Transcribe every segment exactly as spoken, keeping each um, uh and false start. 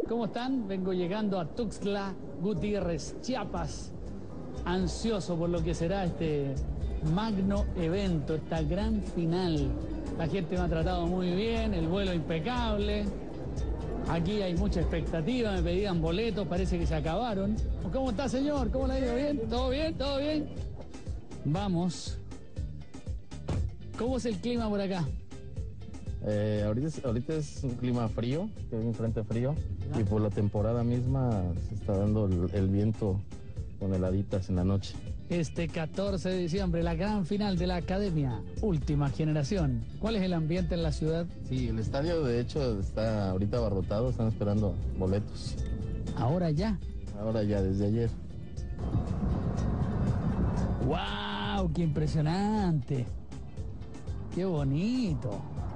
¿Cómo están? Vengo llegando a Tuxtla Gutiérrez, Chiapas, ansioso por lo que será este magno evento, esta gran final. La gente me ha tratado muy bien, el vuelo impecable. Aquí hay mucha expectativa, me pedían boletos, parece que se acabaron. ¿Cómo está, señor? ¿Cómo le ha ido? ¿Bien? ¿Todo bien? ¿Todo bien? Vamos. ¿Cómo es el clima por acá? Eh, ahorita, es, ahorita es un clima frío, que hay un frente frío, ah. y por la temporada misma se está dando el, el viento con heladitas en la noche. Este catorce de diciembre, la gran final de la Academia, última generación. ¿Cuál es el ambiente en la ciudad? Sí, el estadio de hecho está ahorita abarrotado, están esperando boletos. ¿Ahora ya? Ahora ya, desde ayer. ¡Wow! ¡Qué impresionante! ¡Qué bonito!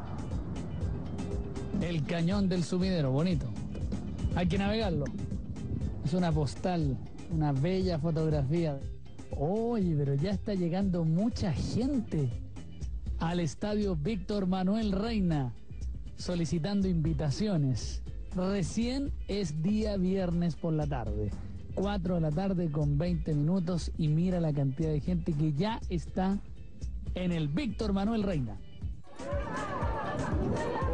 El cañón del Sumidero, bonito. Hay que navegarlo. Es una postal, una bella fotografía. Oye, pero ya está llegando mucha gente al estadio Víctor Manuel Reina solicitando invitaciones. Recién es día viernes por la tarde, cuatro de la tarde con veinte minutos, y mira la cantidad de gente que ya está en el Víctor Manuel Reina.